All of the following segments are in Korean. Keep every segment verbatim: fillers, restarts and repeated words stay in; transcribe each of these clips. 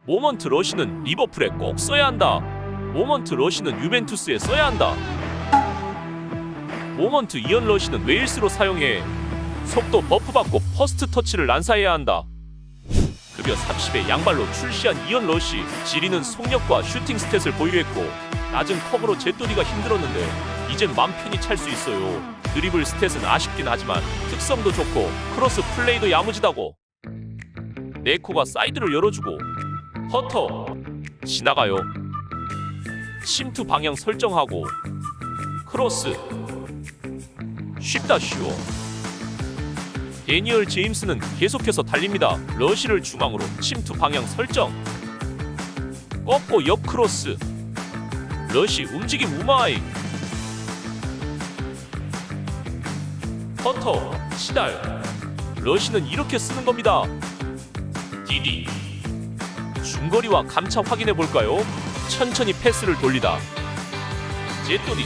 모먼트 러시는 리버풀에 꼭 써야 한다. 모먼트 러시는 유벤투스에 써야 한다. 모먼트 이언 러시는 웨일스로 사용해. 속도 버프받고 퍼스트 터치를 난사해야 한다. 급여 삼십의 양발로 출시한 이언 러시. 지리는 속력과 슈팅 스탯을 보유했고 낮은 컵으로 제또디가 힘들었는데 이젠 맘 편히 찰 수 있어요. 드리블 스탯은 아쉽긴 하지만 특성도 좋고 크로스 플레이도 야무지다고. 네코가 사이드를 열어주고 허터 지나가요. 침투 방향 설정하고 크로스 쉽다 쉬워. 데니얼 제임스는 계속해서 달립니다. 러시를 중앙으로 침투 방향 설정. 꺾고 옆 크로스. 러시 움직임 우마이. 허터 시달. 러시는 이렇게 쓰는 겁니다. 디디. 중거리와 감차 확인해 볼까요? 천천히 패스를 돌리다. 제또디.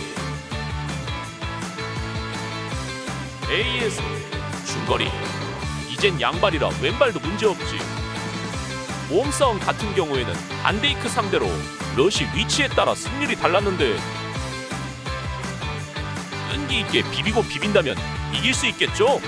에이에스. 중거리. 이젠 양발이라 왼발도 문제없지. 몸싸움 같은 경우에는 반데이크 상대로 러시 위치에 따라 승률이 달랐는데 끈기 있게 비비고 비빈다면 이길 수 있겠죠?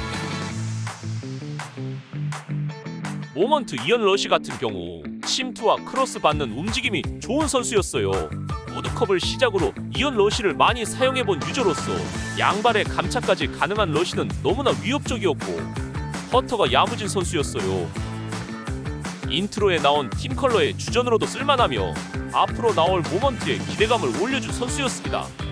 모먼트 이언 러시 같은 경우 침투와 크로스 받는 움직임이 좋은 선수였어요. 우드컵을 시작으로 이언 러시를 많이 사용해본 유저로서 양발의 감차까지 가능한 러시는 너무나 위협적이었고 허터가 야무진 선수였어요. 인트로에 나온 팀 컬러의 주전으로도 쓸만하며 앞으로 나올 모먼트에 기대감을 올려준 선수였습니다.